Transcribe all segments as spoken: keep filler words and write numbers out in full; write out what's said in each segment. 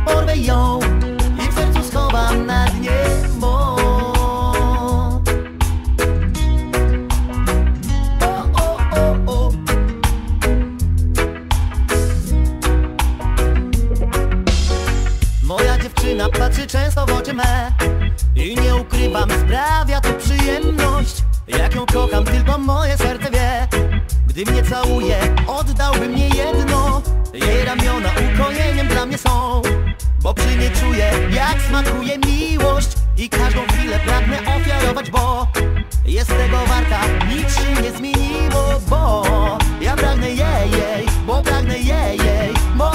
porwę ją i w sercu schowam na dnie, bo o, o, o, o. Moja dziewczyna patrzy często w oczy me i nie ukrywam, sprawia to przyjemność. Jak ją kocham, tylko moje serce wie. Gdy mnie całuje, oddałbym nie jedno. Jej ramiona ukojeniem dla mnie są, bo przy niej czuję, jak smakuje miłość. I każdą chwilę pragnę ofiarować, bo jest tego warta, nic się nie zmieniło. Bo ja pragnę jej, jej, bo pragnę jej, jej, bo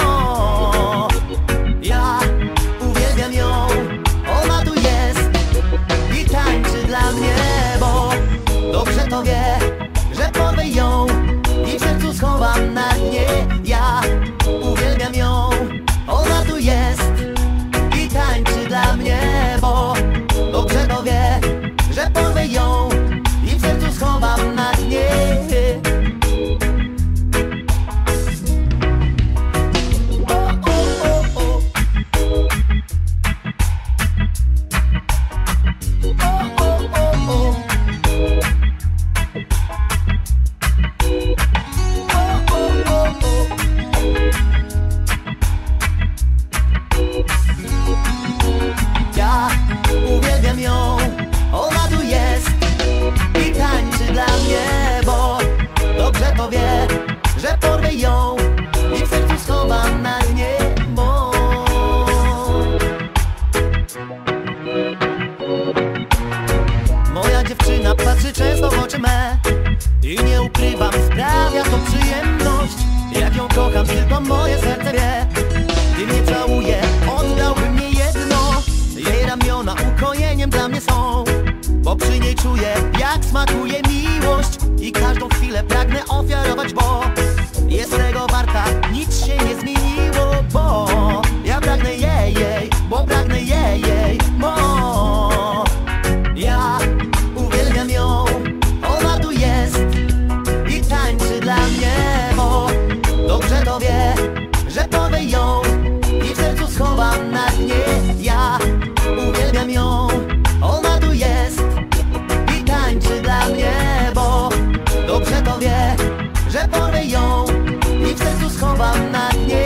ja uwielbiam ją, ona tu jest i tańczy dla mnie, bo dobrze to wie, że porwę ją i w sercu schowam na dnie. Ja uwielbiam ją, ona tu jest i tańczy dla mnie, bo dobrze to wie, że porwę ją i w sercu schowam na dnie. Ja uwielbiam ją, ona tu jest i tańczy dla mnie, bo dobrze to wie, że porwę ją i w sercu schowam na dnie, bo moja dziewczyna patrzy często w oczy me i nie ukrywam, sprawia to przyjemność. Jak ją kocham, tylko moje serce wie. Gdy mnie całuje, oddałbym nie jedno. Jej ramiona ukojeniem dla mnie są, bo przy niej czuję, jak smakuje miłość. I każdą chwilę pragnę ofiarować, bo jest tego warta, nic się nie zmieniło. Bo ja pragnę jej, jej, bo pragnę jej, jej, bo ja uwielbiam ją, ona tu jest i tańczy dla mnie, bo dobrze to wie, że porwę ją i w sercu schowam na dnie. Ja uwielbiam ją, ona tu jest i tańczy dla mnie, bo dobrze to wie, że porwę ją i w sercu schowam na dnie.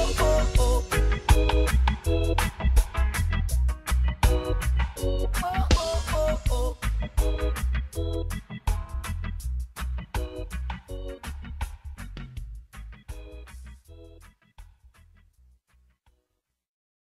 Oh,